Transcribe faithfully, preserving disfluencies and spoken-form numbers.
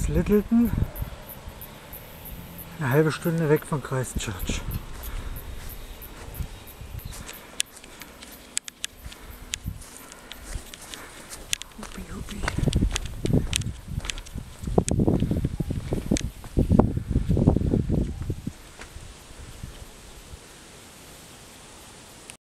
ist Littleton, eine halbe Stunde weg von Christchurch.